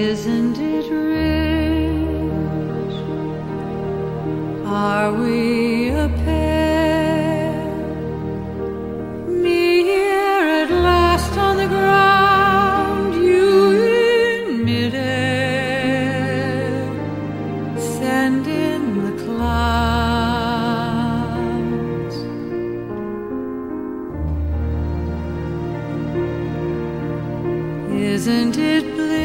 Isn't it rich? Are we a pair? Me here at last on the ground, you in midair. Send in the clouds. Isn't it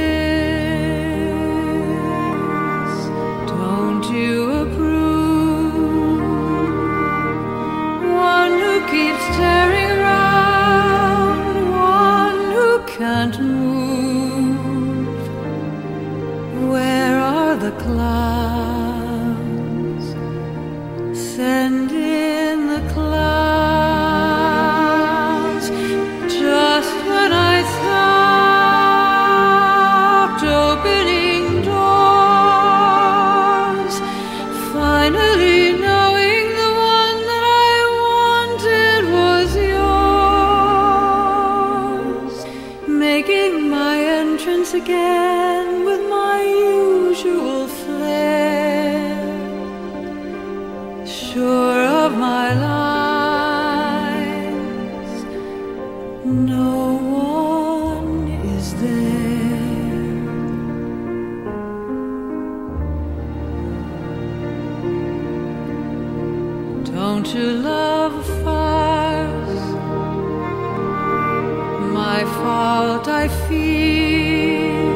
bliss? Don't you approve? One who keeps staring around, one who can't move. Where are the clouds? Send in the clouds. Just when I stopped opening doors, finally knowing the one that I wanted was yours, making my entrance again with my usual flair, sure of my lines, no one is there. Don't you love farce? My fault, I fear.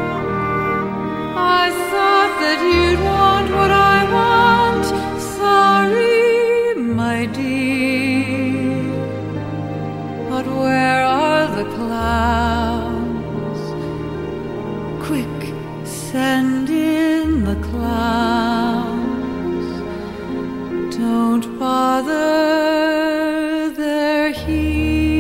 I thought that you'd want what I want. Sorry, my dear. But where are the clouds? Quick, send in the clouds. Don't bother, they're here.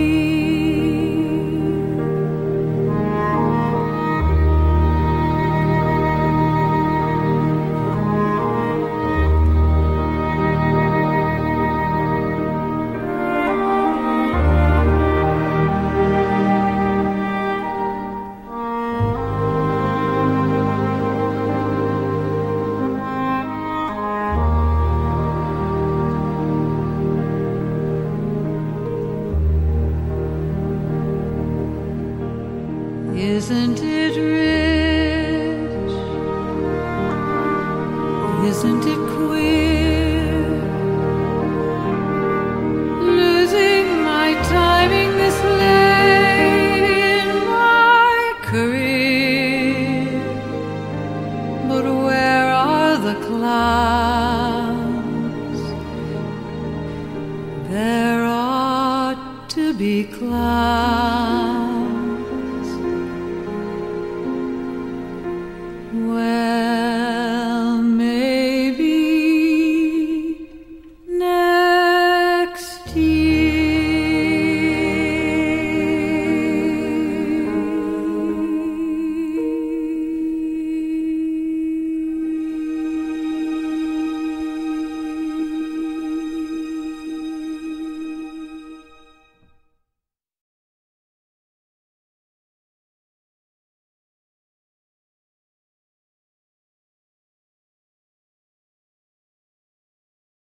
Isn't it rich? Isn't it queer? Losing my timing this late in my career. But where are the clouds? There ought to be clouds. Where